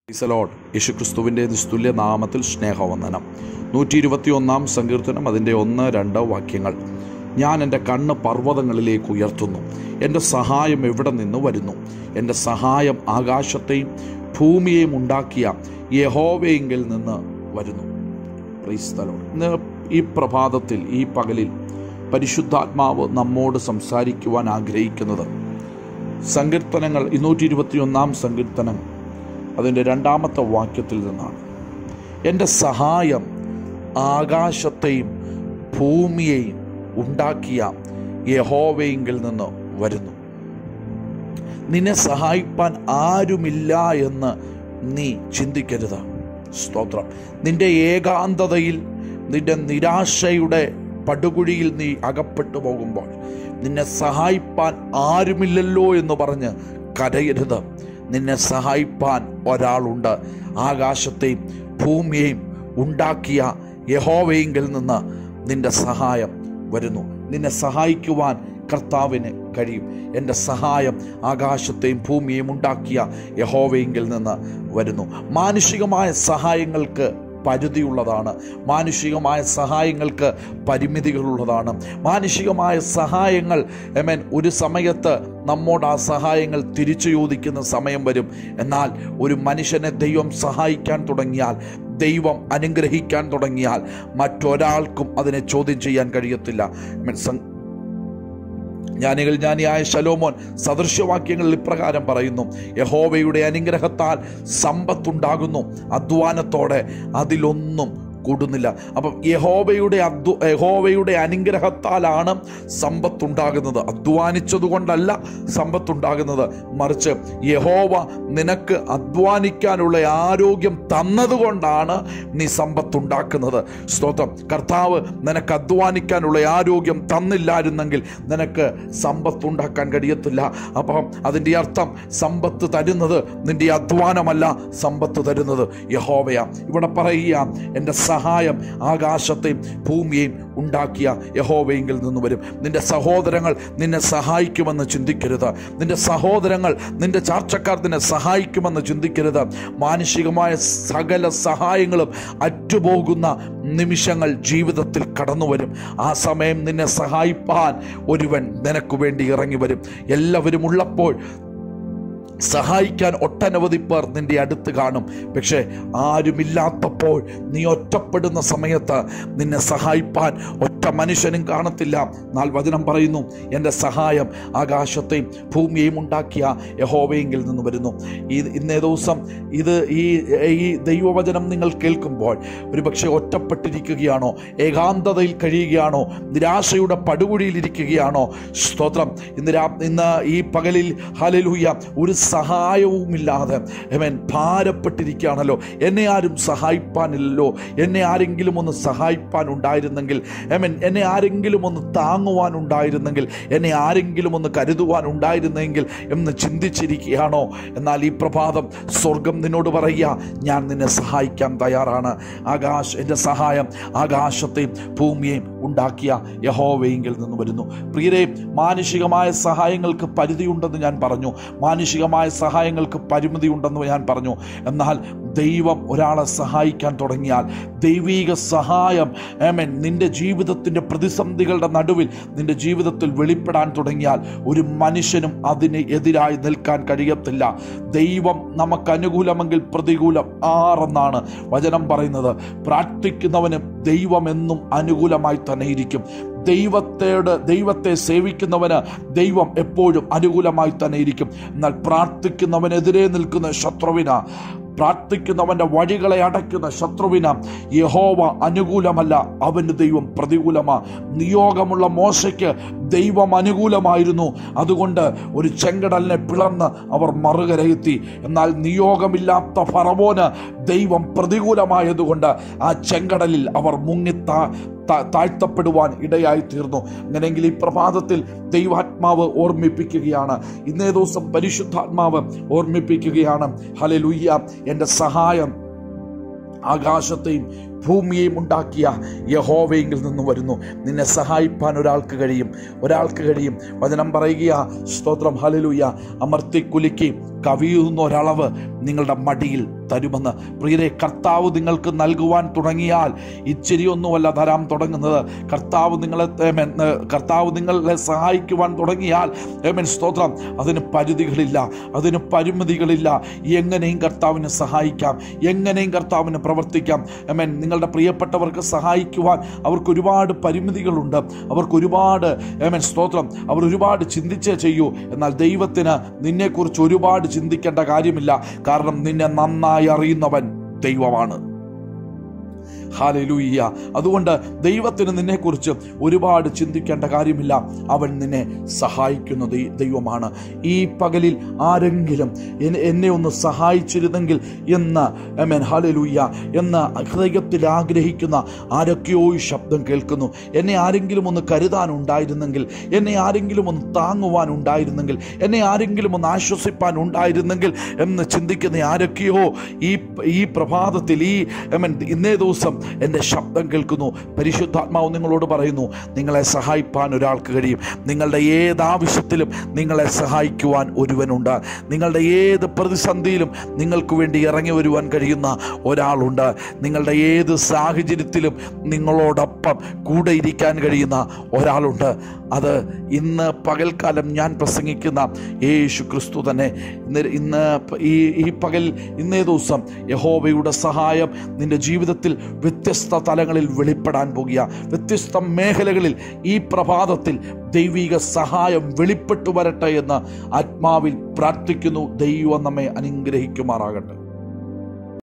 യേശുക്രിസ്തുവിൻ്റെ നിസ്തുല്യ നാമത്തിൽ സ്നേഹവന്ദനം. 121 സങ്കീർത്തനം അതിൻ്റെ 1-2 വാക്യങ്ങൾ. ഞാൻ എൻ്റെ കണ്ണ് പർവ്വതങ്ങളിലേക്ക് ഉയർത്തുന്നു, എൻ്റെ സഹായം എവിടെ നിന്ന് വരുന്നു? എൻ്റെ സഹായം ആകാശത്തെയും ഭൂമിയെയും ഉണ്ടാക്കിയ യഹോവയെങ്കിൽ നിന്ന് വരുന്നു. Praise the lord. ഇന്ന് ഈ പ്രഭാതത്തിൽ, ഈ പകലിൽ പരിശുദ്ധാത്മാവ് നമ്മോട് സംസാരിക്കുവാൻ ആഗ്രഹിക്കുന്നത് സങ്കീർത്തനങ്ങൾ 221 സങ്കീർത്തനം അതിൻ്റെ 2ാമത്തെ വാക്യത്തിൽ നിന്നാണ്. എൻ്റെ സഹായം ആകാശത്തെയും ഭൂമിയെയും ഉണ്ടാക്കിയ യഹോവയെങ്കിൽ നിന്ന് വരുന്നു. നിന്നെ സഹായിപ്പാൻ ആരുമില്ല എന്ന് നീ ചിന്തിക്കരുത്. സ്തോത്രം. നിന്റെ ഏകാന്തതയിൽ, നിന്റെ നിരാശയുടെ പടുകുഴിയിൽ നീ അകപ്പെട്ടു പോകുമ്പോൾ നിന്നെ സഹായിപ്പാൻ ആരുമില്ലല്ലോ എന്ന് പറഞ്ഞ് കരയരുത്. നിന്നെ സഹായിപ്പാൻ ഒരാളുണ്ട്. ആകാശത്തെയും ഭൂമിയെയും ഉണ്ടാക്കിയ യഹോവയെങ്കിൽ നിന്ന് നിന്റെ സഹായം വരുന്നു. നിന്നെ സഹായിക്കുവാൻ കർത്താവിന് കഴിയും. എൻ്റെ സഹായം ആകാശത്തെയും ഭൂമിയെയും ഉണ്ടാക്കിയ യഹോവയെങ്കിൽ നിന്ന് വരുന്നു. മാനുഷികമായ സഹായങ്ങൾക്ക് പരിധിയുള്ളതാണ്. മാനുഷികമായ സഹായങ്ങൾക്ക് പരിമിതികളുള്ളതാണ്. മാനുഷികമായ സഹായങ്ങൾ ഒരു സമയത്ത് നമ്മോട് ആ സഹായങ്ങൾ തിരിച്ചു ചോദിക്കുന്ന സമയം വരും. എന്നാൽ ഒരു മനുഷ്യനെ ദൈവം സഹായിക്കാൻ തുടങ്ങിയാൽ, ദൈവം അനുഗ്രഹിക്കാൻ തുടങ്ങിയാൽ മറ്റൊരാൾക്കും അതിനെ ചോദ്യം ചെയ്യാൻ കഴിയത്തില്ല. ജ്ഞാനിയായ ശലോമോൻ സദൃശ്യവാക്യങ്ങളിൽ ഇപ്രകാരം പറയുന്നു: യഹോവയുടെ അനുഗ്രഹത്താൽ സമ്പത്തുണ്ടാകുന്നു, അധ്വാനത്തോടെ അതിലൊന്നും കൂടുന്നില്ല. അപ്പം യഹോവയുടെ അനുഗ്രഹത്താലാണ് സമ്പത്തുണ്ടാകുന്നത്. അധ്വാനിച്ചതുകൊണ്ടല്ല സമ്പത്തുണ്ടാകുന്നത്, മറിച്ച് യഹോവ നിനക്ക് അധ്വാനിക്കാനുള്ള ആരോഗ്യം തന്നതുകൊണ്ടാണ് നീ സമ്പത്തുണ്ടാക്കുന്നത്. സ്തോത്രം. കർത്താവ് നിനക്ക് അധ്വാനിക്കാനുള്ള ആരോഗ്യം തന്നില്ലായിരുന്നെങ്കിൽ നിനക്ക് സമ്പത്തുണ്ടാക്കാൻ കഴിയത്തില്ല. അപ്പം അതിൻ്റെ അർത്ഥം സമ്പത്ത് തരുന്നത് നിന്റെ അധ്വാനമല്ല, സമ്പത്ത് തരുന്നത് യഹോവയാണ്. ഇവിടെ പറയുക, എൻ്റെ സഹായം ആകാശത്തെയും ഭൂമിയെയും ഉണ്ടാക്കിയ യഹോവയെങ്കിൽ നിന്ന് വരും. നിന്റെ സഹോദരങ്ങൾ നിന്നെ സഹായിക്കുമെന്ന് ചിന്തിക്കരുത്. നിന്റെ സഹോദരങ്ങൾ, നിന്റെ ചാർച്ചക്കാർ നിന്നെ സഹായിക്കുമെന്ന് ചിന്തിക്കരുത്. മാനുഷികമായ സകല സഹായങ്ങളും അറ്റുപോകുന്ന നിമിഷങ്ങൾ ജീവിതത്തിൽ കടന്നു വരും. ആ സമയം നിന്നെ സഹായിപ്പാൻ ഒരുവൻ നിനക്ക് വേണ്ടി ഇറങ്ങി വരും. എല്ലാവരും ഉള്ളപ്പോൾ സഹായിക്കാൻ ഒട്ടനവധി പേർ നിന്റെ അടുത്ത് കാണും. പക്ഷേ ആരുമില്ലാത്തപ്പോൾ, നീ ഒറ്റപ്പെടുന്ന സമയത്ത് നിന്നെ സഹായിപ്പാൻ ഒറ്റ മനുഷ്യനും കാണത്തില്ല. എന്നാൽ വചനം പറയുന്നു, എൻ്റെ സഹായം ആകാശത്തെയും ഭൂമിയെയും ഉണ്ടാക്കിയ യഹോവയെങ്കിൽ നിന്ന് വരുന്നു. ഇന്നേ ദിവസം ഈ ദൈവവചനം നിങ്ങൾ കേൾക്കുമ്പോൾ ഒരുപക്ഷെ ഒറ്റപ്പെട്ടിരിക്കുകയാണോ, ഏകാന്തതയിൽ കഴിയുകയാണോ, നിരാശയുടെ പടുകുഴിയിലിരിക്കുകയാണോ? സ്തോത്രം. ഇന്ന് ഈ പകലിൽ ഹല്ലേലൂയ ഒരു സഹായവുമില്ലാതെ ഭാരപ്പെട്ടിരിക്കുകയാണല്ലോ. എന്നെ ആരും സഹായിപ്പാനില്ലല്ലോ. എന്നെ ആരെങ്കിലും ഒന്ന് സഹായിപ്പാൻ ഉണ്ടായിരുന്നെങ്കിൽ, എന്നെ ആരെങ്കിലും ഒന്ന് താങ്ങുവാനുണ്ടായിരുന്നെങ്കിൽ, എന്നെ ആരെങ്കിലും ഒന്ന് കരുതുവാനുണ്ടായിരുന്നെങ്കിൽ എന്ന് ചിന്തിച്ചിരിക്കുകയാണോ? എന്നാൽ ഈ പ്രഭാതം സ്വർഗം നിന്നോട് പറയുക, ഞാൻ നിന്നെ സഹായിക്കാൻ തയ്യാറാണ്. എൻ്റെ സഹായം ആകാശത്തെയും ഭൂമിയെയും ഉണ്ടാക്കിയ യഹോവയെങ്കിൽ നിന്ന് വരുന്നു. പ്രിയരേ, മാനുഷികമായ സഹായങ്ങൾക്ക് പരിധിയുണ്ടെന്ന് ഞാൻ പറഞ്ഞു. മാനുഷികമായ സഹായങ്ങൾക്ക് പരിമിതിയുണ്ടെന്ന് ഞാൻ പറഞ്ഞു. എന്നാൽ ദൈവം ഒരാളെ സഹായിക്കാൻ തുടങ്ങിയാൽ, ദൈവീക സഹായം നിന്റെ ജീവിതത്തിൻ്റെ പ്രതിസന്ധികളുടെ നടുവിൽ നിന്റെ ജീവിതത്തിൽ വെളിപ്പെടാൻ തുടങ്ങിയാൽ ഒരു മനുഷ്യനും അതിന് എതിരായി നിൽക്കാൻ കഴിയത്തില്ല. ദൈവം നമുക്ക് അനുകൂലമെങ്കിൽ പ്രതികൂലം ആറെന്നാണ് വചനം പറയുന്നത്. പ്രാർത്ഥിക്കുന്നവന് ദൈവമെന്നും അനുകൂലമായി തന്നെ ഇരിക്കും. ദൈവത്തെ സേവിക്കുന്നവന് ദൈവം എപ്പോഴും അനുകൂലമായി തന്നെ ഇരിക്കും. എന്നാൽ പ്രാർത്ഥിക്കുന്നവനെതിരെ നിൽക്കുന്ന ശത്രുവിന്, പ്രാർത്ഥിക്കുന്നവൻ്റെ വഴികളെ അടയ്ക്കുന്ന ശത്രുവിന് യഹോവ അനുകൂലമല്ല, അവന് ദൈവം പ്രതികൂലമാണ്. നിയോഗമുള്ള മോശയ്ക്ക് ദൈവം അനുകൂലമായിരുന്നു. അതുകൊണ്ട് ഒരു ചെങ്കടലിനെ പിളർന്ന് അവർ മറുകരയെത്തി. എന്നാൽ നിയോഗമില്ലാത്ത ഫറവോന് ദൈവം പ്രതികൂലമായതുകൊണ്ട് ആ ചെങ്കടലിൽ അവർ താഴ്ത്തപ്പെടുവാൻ ഇടയായി തീർന്നു. അങ്ങനെയെങ്കിൽ ഈ പ്രഭാതത്തിൽ ദൈവാത്മാവ് ഓർമ്മിപ്പിക്കുകയാണ്, ഇന്നേ ദിവസം പരിശുദ്ധാത്മാവ് ഓർമ്മിപ്പിക്കുകയാണ്, ഹല്ലേലൂയ, എൻ്റെ സഹായം ആകാശത്തെയും ഭൂമിയെയും ഉണ്ടാക്കിയ യഹോവയെങ്കിൽ നിന്ന് വരുന്നു. നിന്നെ സഹായിപ്പാൻ ഒരാൾക്ക് കഴിയും. വചനം പറയുക, സ്തോത്രം, ഹല്ലേലൂയ. അമർത്തിക്കുലുക്കി കവിയുന്ന ഒരളവ് നിങ്ങളുടെ മടിയിൽ തരുമെന്ന്. പ്രിയരെ, കർത്താവ് നിങ്ങൾക്ക് നൽകുവാൻ തുടങ്ങിയാൽ ഇച്ചിരിയൊന്നുമല്ല തരാൻ തുടങ്ങുന്നത്. കർത്താവ് നിങ്ങളെ സഹായിക്കുവാൻ തുടങ്ങിയാൽ സ്തോത്രം, അതിന് പരിധികളില്ല, അതിന് പരിമിതികളില്ല. എങ്ങനെയും കർത്താവിനെ സഹായിക്കാം, എങ്ങനെയും കർത്താവിന് പ്രവർത്തിക്കാം. നിങ്ങളുടെ പ്രിയപ്പെട്ടവർക്ക് സഹായിക്കുവാൻ അവർക്ക് ഒരുപാട് പരിമിതികളുണ്ട്, അവർക്ക് ഒരുപാട് സ്തോത്രം, അവർ ഒരുപാട് ചിന്തിച്ചേ ചെയ്യൂ. എന്നാൽ ദൈവത്തിന് നിന്നെക്കുറിച്ച് ഒരുപാട് ചിന്തിക്കേണ്ട കാര്യമില്ല. കാരണം നിന്നെ നന്നായി അറിയുന്നവൻ ദൈവമാണ്. ഹല്ലേലൂയ. അതുകൊണ്ട് ദൈവത്തിന് നിന്നെക്കുറിച്ച് ഒരുപാട് ചിന്തിക്കേണ്ട കാര്യമില്ല. അവൻ നിന്നെ സഹായിക്കുന്ന ദൈവമാണ്. ഈ പകലിൽ ആരെങ്കിലും എന്നെ ഒന്ന് സഹായിച്ചിരുന്നെങ്കിൽ എന്ന് ഹല്ലേലൂയ എന്ന് ഹൃദയത്തിൽ ആഗ്രഹിക്കുന്ന ആരൊക്കെയോ ഈ ശബ്ദം കേൾക്കുന്നു. എന്നെ ആരെങ്കിലും ഒന്ന് കരുതാനുണ്ടായിരുന്നെങ്കിൽ, എന്നെ ആരെങ്കിലും ഒന്ന് താങ്ങുവാനുണ്ടായിരുന്നെങ്കിൽ, എന്നെ ആരെങ്കിലും ഒന്ന് ആശ്വസിപ്പാനുണ്ടായിരുന്നെങ്കിൽ എന്ന് ചിന്തിക്കുന്ന ആരൊക്കെയോ ഈ പ്രഭാതത്തിൽ ഇന്നേ ദിവസം എൻ്റെ ശബ്ദം കേൾക്കുന്നു. പരിശുദ്ധാത്മാവ് നിങ്ങളോട് പറയുന്നു, നിങ്ങളെ സഹായിപ്പാൻ ഒരാൾക്ക് കഴിയും. നിങ്ങളുടെ ഏത് ആവശ്യത്തിലും നിങ്ങളെ സഹായിക്കുവാൻ ഒരുവനുണ്ട്. നിങ്ങളുടെ ഏത് പ്രതിസന്ധിയിലും നിങ്ങൾക്ക് വേണ്ടി ഇറങ്ങി വരുവാൻ കഴിയുന്ന ഒരാളുണ്ട്. നിങ്ങളുടെ ഏത് സാഹചര്യത്തിലും നിങ്ങളോടൊപ്പം കൂടെ ഇരിക്കാൻ കഴിയുന്ന ഒരാളുണ്ട്. അത് ഇന്ന് പകൽക്കാലം ഞാൻ പ്രസംഗിക്കുന്ന യേശു ക്രിസ്തു തന്നെ. ഈ പകൽ ഇന്നേ ദിവസം യഹോവയുടെ സഹായം നിന്റെ ജീവിതത്തിൽ വ്യത്യസ്ത തലങ്ങളിൽ വെളിപ്പെടാൻ പോകുക. വ്യത്യസ്ത മേഖലകളിൽ ഈ പ്രഭാതത്തിൽ ദൈവിക സഹായം വെളിപ്പെട്ടു വരട്ടെ എന്ന് ആത്മാവിൽ പ്രാർത്ഥിക്കുന്നു. ദൈവം നമ്മെ അനുഗ്രഹിക്കുമാറാകട്ടെ.